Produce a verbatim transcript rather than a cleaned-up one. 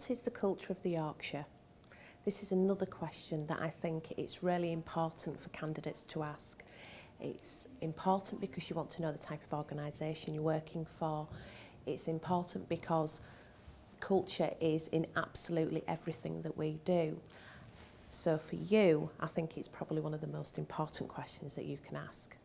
What is the culture of the Yorkshire? This is another question that I think it's really important for candidates to ask. It's important because you want to know the type of organisation you're working for. It's important because culture is in absolutely everything that we do. So for you, I think it's probably one of the most important questions that you can ask.